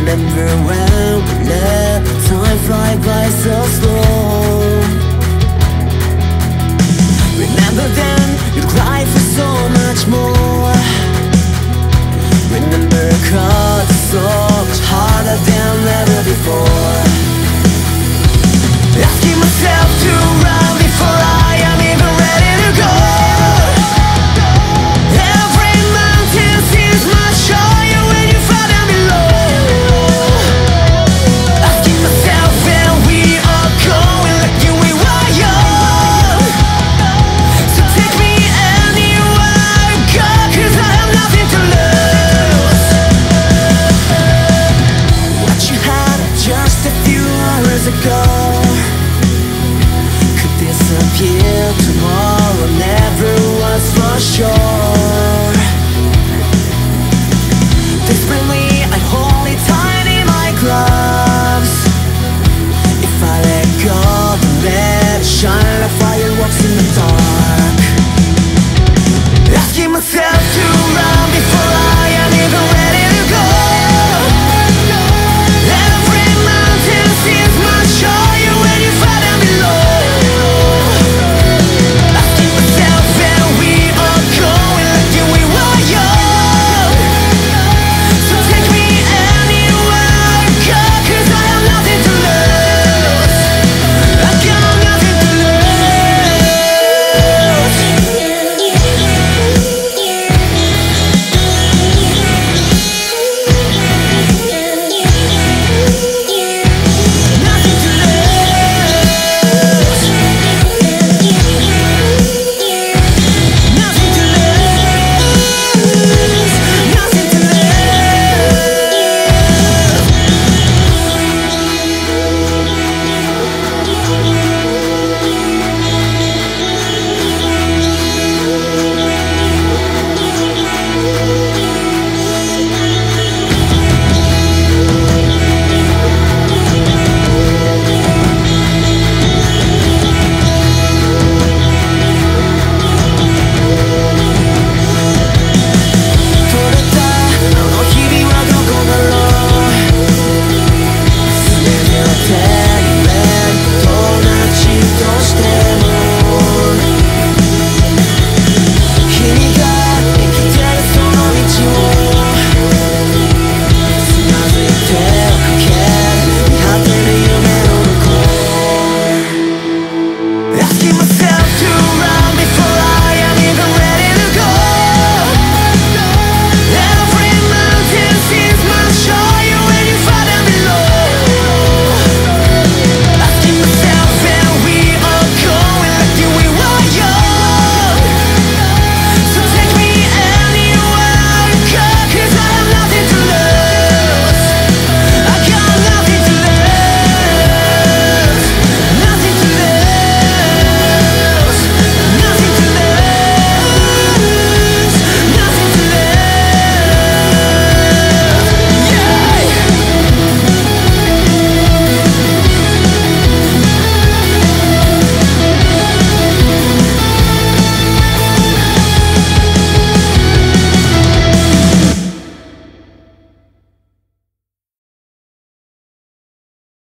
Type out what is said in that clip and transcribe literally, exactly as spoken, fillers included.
Remember when we let time fly by so slow? Remember then, you'd cry for so much more. Remember cause it's so much harder than ever before. Asking myself to run before I am even ready to go. Every mountain seems much higher when you fall down below. Asking myself where we are going, like you we were young. So take me anywhere you go, cause I have nothing to lose. What you had just a few hours ago disappear tomorrow, never was for sure. Desperately I hold it tight.